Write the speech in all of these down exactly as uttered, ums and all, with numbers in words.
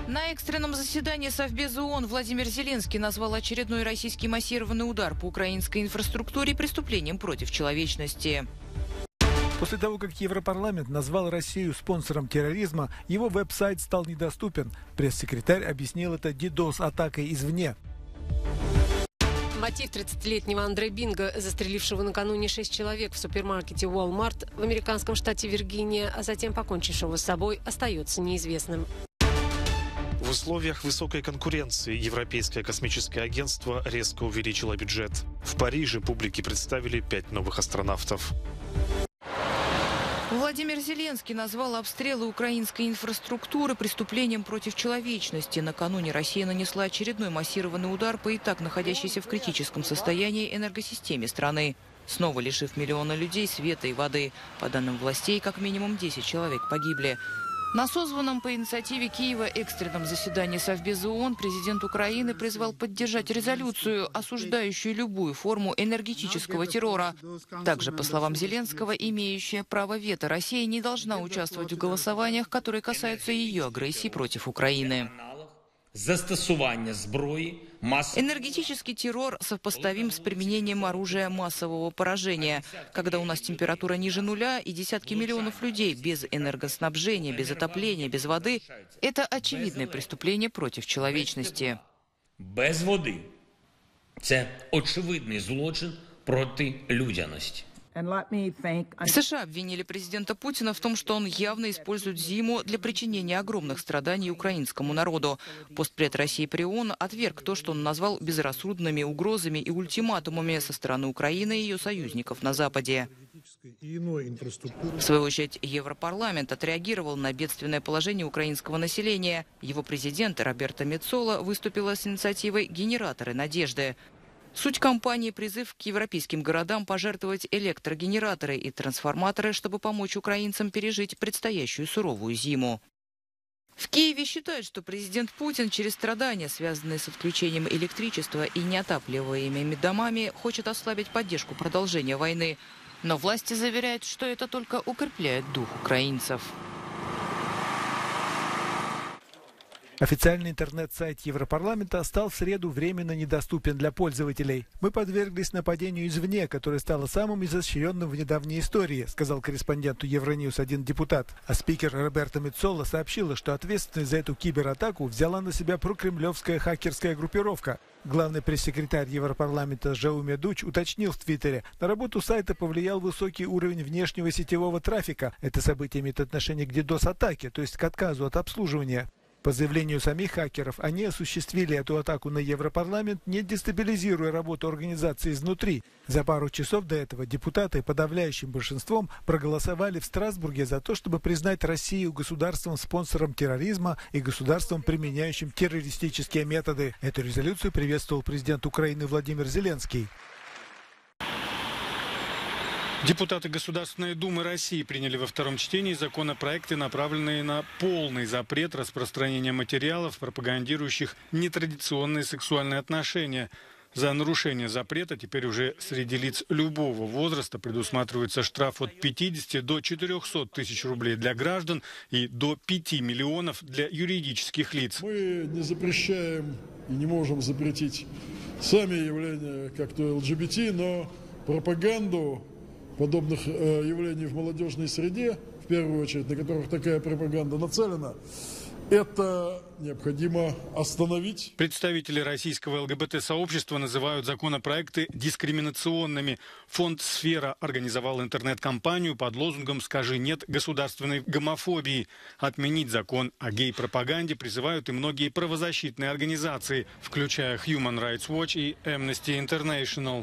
На экстренном заседании Совбеза ООН Владимир Зеленский назвал очередной российский массированный удар по украинской инфраструктуре преступлением против человечности. После того, как Европарламент назвал Россию спонсором терроризма, его веб-сайт стал недоступен. Пресс-секретарь объяснил это дидос-атакой извне. Мотив тридцатилетнего Андре Бинго, застрелившего накануне шесть человек в супермаркете Walmart в американском штате Виргиния, а затем покончившего с собой, остается неизвестным. В условиях высокой конкуренции Европейское космическое агентство резко увеличило бюджет. В Париже публике представили пять новых астронавтов. Владимир Зеленский назвал обстрелы украинской инфраструктуры преступлением против человечности. Накануне Россия нанесла очередной массированный удар по и так находящейся в критическом состоянии энергосистеме страны, снова лишив миллиона людей света и воды. По данным властей, как минимум десять человек погибли. На созванном по инициативе Киева экстренном заседании Совбеза ООН президент Украины призвал поддержать резолюцию, осуждающую любую форму энергетического террора. Также, по словам Зеленского, имеющая право вето Россия не должна участвовать в голосованиях, которые касаются ее агрессии против Украины. Застосування зброї, масс... Энергетический террор сопоставим с применением оружия массового поражения, когда у нас температура ниже нуля и десятки миллионов людей без энергоснабжения, без отопления, без воды. Это очевидное преступление против человечности. Без води. Це очевидний злочин проти людяності. США обвинили президента Путина в том, что он явно использует зиму для причинения огромных страданий украинскому народу. Постпред России при ООН отверг то, что он назвал безрассудными угрозами и ультиматумами со стороны Украины и ее союзников на Западе. В свою очередь, Европарламент отреагировал на бедственное положение украинского населения. Его президент Роберта Меццола выступила с инициативой «Генераторы надежды». Суть кампании – призыв к европейским городам пожертвовать электрогенераторы и трансформаторы, чтобы помочь украинцам пережить предстоящую суровую зиму. В Киеве считают, что президент Путин через страдания, связанные с отключением электричества и неотапливаемыми домами, хочет ослабить поддержку продолжения войны. Но власти заверяют, что это только укрепляет дух украинцев. Официальный интернет-сайт Европарламента стал в среду временно недоступен для пользователей. «Мы подверглись нападению извне, которое стало самым изощренным в недавней истории», сказал корреспонденту Евроньюз один депутат. А спикер Роберта Меццола сообщила, что ответственность за эту кибератаку взяла на себя прокремлевская хакерская группировка. Главный пресс-секретарь Европарламента Жауме Дуч уточнил в Твиттере, на работу сайта повлиял высокий уровень внешнего сетевого трафика. Это событие имеет отношение к дидос-атаке, то есть к отказу от обслуживания. По заявлению самих хакеров, они осуществили эту атаку на Европарламент, не дестабилизируя работу организации изнутри. За пару часов до этого депутаты подавляющим большинством проголосовали в Страсбурге за то, чтобы признать Россию государством-спонсором терроризма и государством, применяющим террористические методы. Эту резолюцию приветствовал президент Украины Владимир Зеленский. Депутаты Государственной Думы России приняли во втором чтении законопроекты, направленные на полный запрет распространения материалов, пропагандирующих нетрадиционные сексуальные отношения. За нарушение запрета теперь уже среди лиц любого возраста предусматривается штраф от пятидесяти до четырёхсот тысяч рублей для граждан и до пяти миллионов для юридических лиц. Мы не запрещаем и не можем запретить сами явления как-то эл джи би ти, но пропаганду подобных э, явлений в молодежной среде, в первую очередь, на которых такая пропаганда нацелена, это необходимо остановить. Представители российского эл гэ бэ тэ-сообщества называют законопроекты дискриминационными. Фонд «Сфера» организовал интернет-кампанию под лозунгом «Скажи нет государственной гомофобии». Отменить закон о гей-пропаганде призывают и многие правозащитные организации, включая Human Rights Watch и Amnesty International.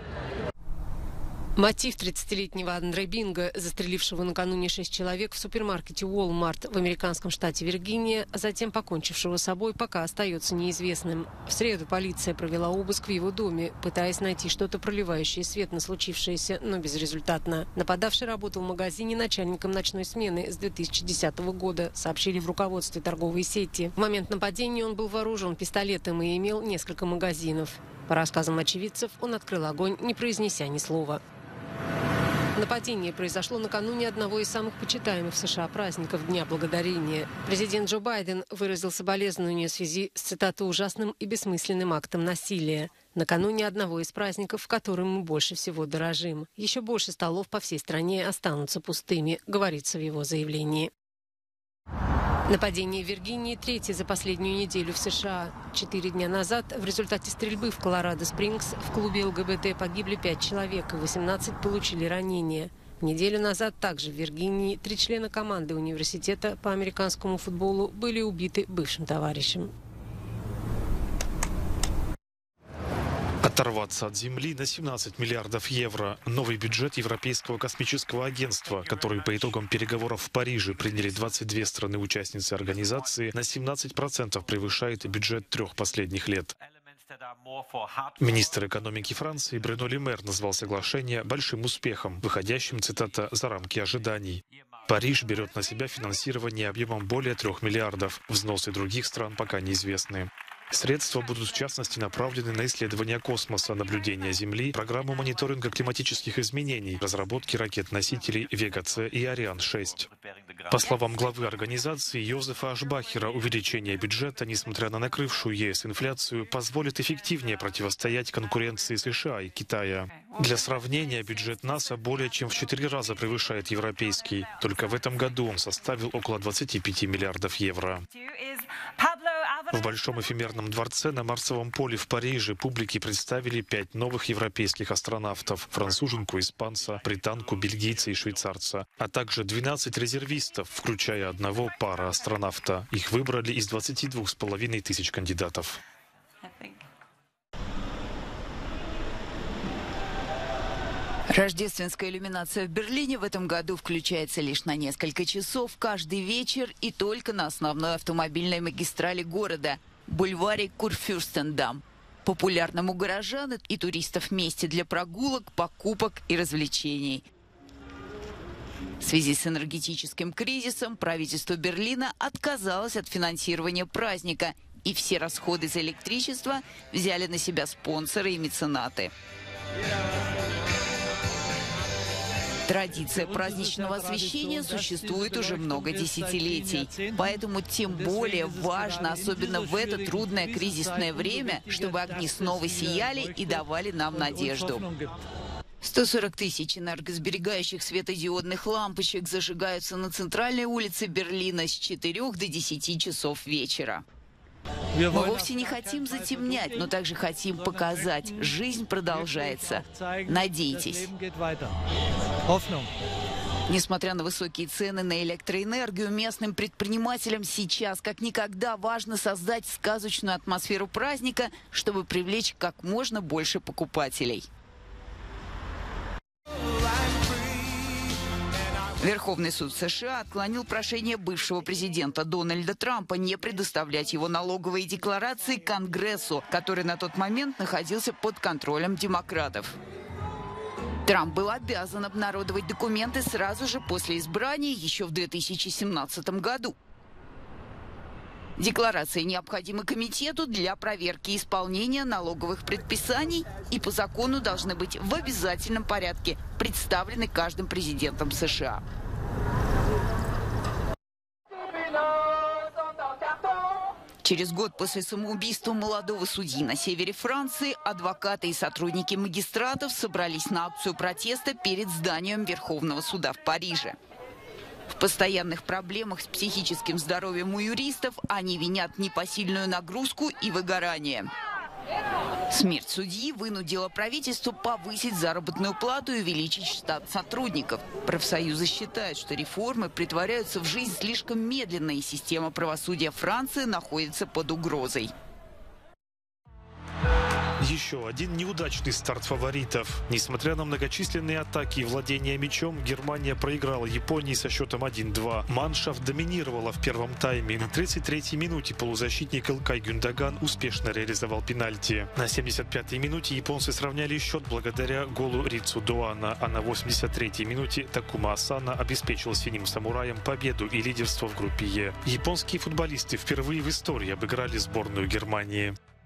Мотив тридцатилетнего Андре Бинго, застрелившего накануне шесть человек в супермаркете Walmart в американском штате Виргиния, а затем покончившего с собой, пока остается неизвестным. В среду полиция провела обыск в его доме, пытаясь найти что-то, проливающее свет на случившееся, но безрезультатно. Нападавший работал в магазине начальником ночной смены с две тысячи десятого года, сообщили в руководстве торговой сети. В момент нападения он был вооружен пистолетом и имел несколько магазинов. По рассказам очевидцев, он открыл огонь, не произнеся ни слова. Нападение произошло накануне одного из самых почитаемых в США праздников – Дня Благодарения. Президент Джо Байден выразил соболезнования в связи с, цитата, «ужасным и бессмысленным актом насилия». Накануне одного из праздников, которым мы больше всего дорожим. Еще больше столов по всей стране останутся пустыми, говорится в его заявлении. Нападение в Виргинии третье за последнюю неделю в США. Четыре дня назад в результате стрельбы в Колорадо-Спрингс в клубе ЛГБТ погибли пять человек и восемнадцать получили ранения. Неделю назад также в Виргинии три члена команды университета по американскому футболу были убиты бывшим товарищем. Оторваться от земли на семнадцать миллиардов евро. Новый бюджет Европейского космического агентства, который по итогам переговоров в Париже приняли двадцать две страны-участницы организации, на семнадцать процентов превышает бюджет трех последних лет. Министр экономики Франции Брюно Ле Мэр назвал соглашение большим успехом, выходящим, цитата, «за рамки ожиданий». Париж берет на себя финансирование объемом более трех миллиардов. Взносы других стран пока неизвестны. Средства будут в частности направлены на исследования космоса, наблюдения Земли, программу мониторинга климатических изменений, разработки ракет-носителей Вега-С и Ариан шесть. По словам главы организации Йозефа Ашбахера, увеличение бюджета, несмотря на накрывшую ЕС инфляцию, позволит эффективнее противостоять конкуренции США и Китая. Для сравнения, бюджет НАСА более чем в четыре раза превышает европейский. Только в этом году он составил около двадцати пяти миллиардов евро. В Большом эфемерном дворце на Марсовом поле в Париже публике представили пять новых европейских астронавтов – француженку, испанца, британку, бельгийца и швейцарца, а также двенадцать резервистов, включая одного пара-астронавта. Их выбрали из двадцати двух с половиной тысяч кандидатов. Рождественская иллюминация в Берлине в этом году включается лишь на несколько часов каждый вечер и только на основной автомобильной магистрали города – бульваре Курфюрстендам. Популярному горожан и туристов месте для прогулок, покупок и развлечений. В связи с энергетическим кризисом правительство Берлина отказалось от финансирования праздника, и все расходы за электричество взяли на себя спонсоры и меценаты. Традиция праздничного освещения существует уже много десятилетий. Поэтому тем более важно, особенно в это трудное кризисное время, чтобы огни снова сияли и давали нам надежду. сто сорок тысяч энергосберегающих светодиодных лампочек зажигаются на центральной улице Берлина с четырёх до десяти часов вечера. Мы вовсе не хотим затемнять, но также хотим показать, жизнь продолжается. Надейтесь. Несмотря на высокие цены на электроэнергию, местным предпринимателям сейчас как никогда важно создать сказочную атмосферу праздника, чтобы привлечь как можно больше покупателей. Верховный суд США отклонил прошение бывшего президента Дональда Трампа не предоставлять его налоговые декларации Конгрессу, который на тот момент находился под контролем демократов. Трамп был обязан обнародовать документы сразу же после избрания, еще в две тысячи семнадцатом году. Декларации необходимы комитету для проверки исполнения налоговых предписаний и по закону должны быть в обязательном порядке представлены каждым президентом США. Через год после самоубийства молодого судьи на севере Франции адвокаты и сотрудники магистратов собрались на акцию протеста перед зданием Верховного суда в Париже. В постоянных проблемах с психическим здоровьем у юристов они винят непосильную нагрузку и выгорание. Смерть судьи вынудила правительство повысить заработную плату и увеличить штат сотрудников. Профсоюзы считают, что реформы притворяются в жизнь слишком медленно, и система правосудия Франции находится под угрозой. Еще один неудачный старт фаворитов. Несмотря на многочисленные атаки и владение мячом, Германия проиграла Японии со счетом один-два. Маншафт доминировала в первом тайме. На тридцать третьей минуте полузащитник Илкай Гюндаган успешно реализовал пенальти. На семьдесят пятой минуте японцы сравняли счет благодаря голу Рицу Дуана, а на восемьдесят третьей минуте Такума Асана обеспечил синим самураям победу и лидерство в группе Е. Японские футболисты впервые в истории обыграли сборную Германии.